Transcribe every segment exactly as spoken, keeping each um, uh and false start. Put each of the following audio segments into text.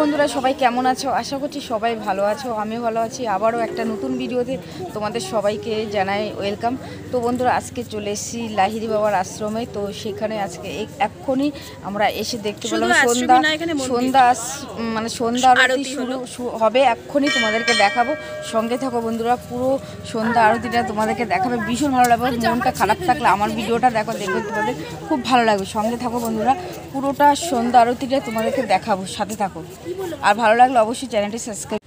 বন্ধুরা সবাই কেমন আছো? আশা করছি সবাই ভালো আছো, আমিও ভালো আছি। আবারও একটা নতুন ভিডিওতে তোমাদের সবাইকে জানাই ওয়েলকাম। তো বন্ধুরা আজকে চলে এসেছি লাহিড়ী বাবার আশ্রমে। তো সেখানে আজকে এক্ষুনি আমরা এসে দেখতে পেলাম সন্ধ্যা সন্ধ্যা মানে সন্ধ্যা আরতি শুরু হবে, এক্ষুনি তোমাদেরকে দেখাবো। সঙ্গে থাকো বন্ধুরা, পুরো সন্ধ্যা আরতিটা তোমাদেরকে দেখাবে, ভীষণ ভালো লাগবে। মনটা খারাপ থাকলে আমার ভিডিওটা দেখো, দেখবে তোমাদের খুব ভালো লাগবে। সঙ্গে থাকো বন্ধুরা, পুরোটা সন্ধ্যা আরতিটা তোমাদেরকে দেখাবো, সাথে থাকো। আর ভালো লাগলে অবশ্যই চ্যানেলটি সাবস্ক্রাইব।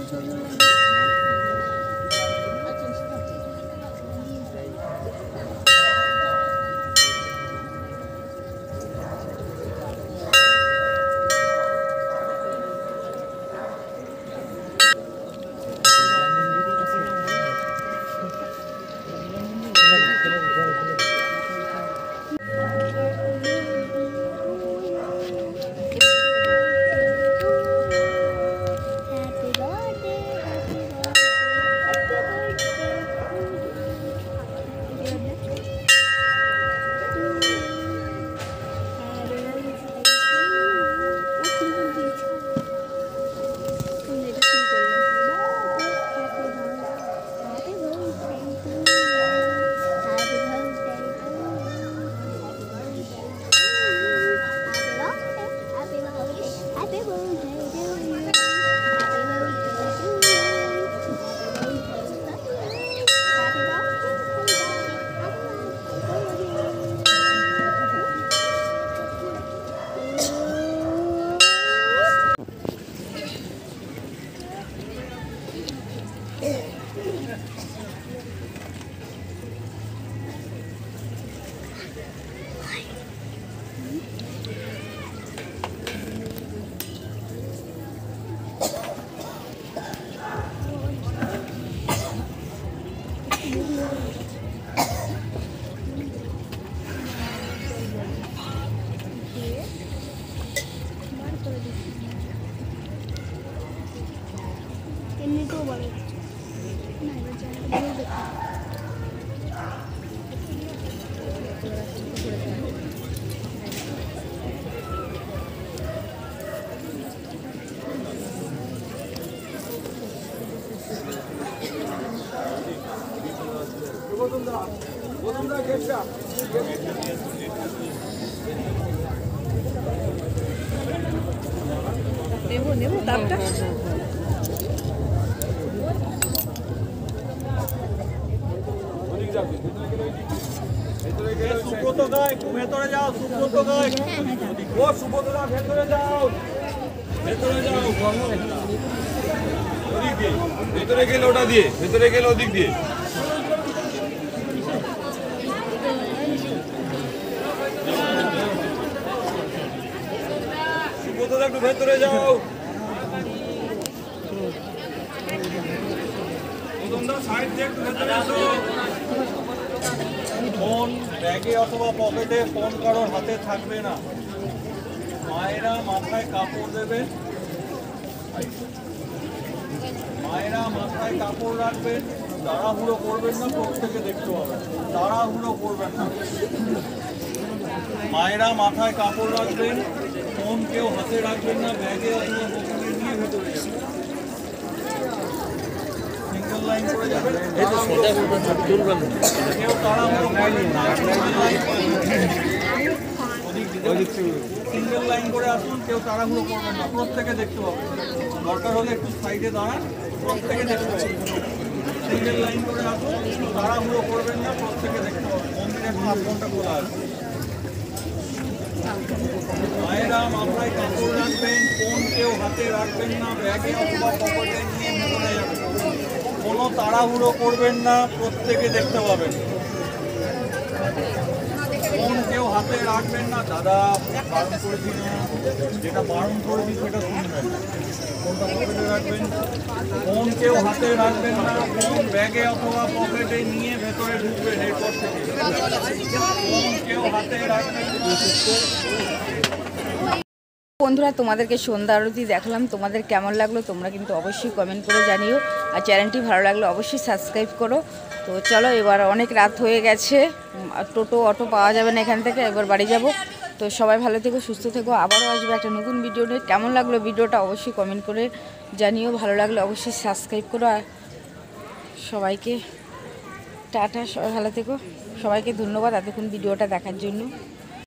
এমনিতেও বলে না এবার জানি নেবো নেবো তারটা সুব্রতদা একটু ভেতরে যাও, সুব্রতদা ও সুব্রতদা ভেতরে যাও, ভেতরে যাও, ওদিক দিয়ে ভেতরে গেলে ওটা দিয়ে ভেতরে গেলে ওদিক দিয়ে সুব্রতদা একটু ভেতরে যাও, সাইড দিয়ে একটু ভেতরে আসো। ফোন ব্যাগে অথবা পকেটে ফোন কারোর হাতে থাকবে না। মায়েরা মাথায় কাপড় দেবেন, মায়েরা মাথায় কাপড় রাখবেন, তাড়াহুড়ো করবেন না, প্রত্যেকে দেখতে পাবেন, তাড়াহুড়ো করবেন না। মায়েরা মাথায় কাপড় রাখবেন, ফোন কেউ হাতে রাখবেন না, ব্যাগে অথবা পকেটে নিয়ে ভেতরে যাবেন। সিঙ্গেল লাইন করে যাবেন, কেউ তাড়াহুড়ো করবেন না, সিঙ্গেল লাইন করে আসুন, কেউ তাড়াহুড়ো করবেন না, প্রত্যেকে দেখতে পাবেন। দরকার হলে একটু সাইডে দাঁড়ান, প্রত্যেকে দেখতে পাবেন। সিঙ্গেল লাইন করে আসুন, তাড়াহুড়ো করবেন না, প্রত্যেকে দেখতে পাবেন। মন্দিরের হাত ঘন্টা খোলা আছে। মায়েরা মাথায় কাপড় রাখবেন, ফোন কেউ হাতে রাখবেন না, ব্যাগে অথবা পকেটে নিয়ে ভেতরে যাবেন। কোনো তাড়াহুড়ো করবেন না, প্রত্যেকে দেখতে পাবেন। ফোন কেউ হাতে রাখবেন না, দাদা বারণ করেছি না, যেটা বারণ করেছি সেটা শুনবেন। ফোনটা পকেটে রাখবেন, ফোন কেউ হাতে রাখবেন না, ফোন ব্যাগে অথবা পকেটে নিয়ে ভেতরে ঢুকবেন এরপর থেকে। ফোন কেউ হাতে রাখবেন না। বন্ধুরা, তোমাদেরকে সন্ধ্যা আরতি দেখালাম, তোমাদের কেমন লাগলো তোমরা কিন্তু অবশ্যই কমেন্ট করে জানিও, আর চ্যানেলটি ভালো লাগলে অবশ্যই সাবস্ক্রাইব করো। তো চলো, এবার অনেক রাত হয়ে গেছে, টোটো অটো পাওয়া যাবে না এখান থেকে, এবার বাড়ি যাব। তো সবাই ভালো থেকো, সুস্থ থেকো, আবারও আসবে একটা নতুন ভিডিও নিয়ে। কেমন লাগলো ভিডিওটা অবশ্যই কমেন্ট করে জানিও, ভালো লাগলে অবশ্যই সাবস্ক্রাইব করো। আর সবাইকে টাটা, সবাই ভালো থেকো, সবাইকে ধন্যবাদ এতক্ষণ ভিডিওটা দেখার জন্য।